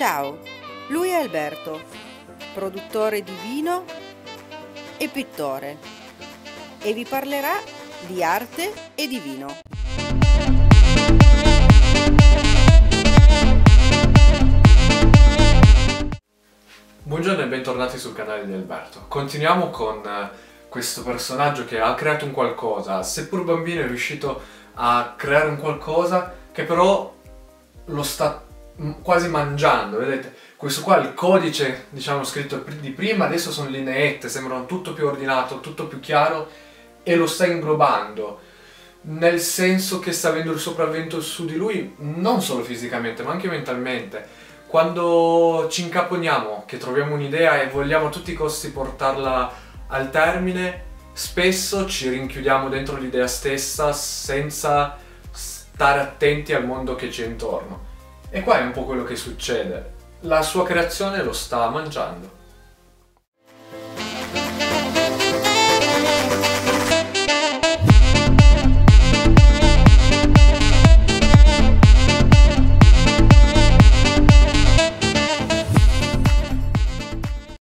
Ciao, lui è Alberto, produttore di vino e pittore, e vi parlerà di arte e di vino. Buongiorno e bentornati sul canale di Alberto. Continuiamo con questo personaggio che ha creato un qualcosa, seppur bambino è riuscito a creare un qualcosa che però lo sta quasi mangiando, vedete? Questo qua è il codice, diciamo, scritto di prima, adesso sono lineette, sembrano tutto più ordinato, tutto più chiaro e lo sta inglobando, nel senso che sta avendo il sopravvento su di lui, non solo fisicamente ma anche mentalmente. Quando ci incaponiamo, che troviamo un'idea e vogliamo a tutti i costi portarla al termine, spesso ci rinchiudiamo dentro l'idea stessa senza stare attenti al mondo che c'è intorno. E qua è un po' quello che succede. La sua creazione lo sta mangiando.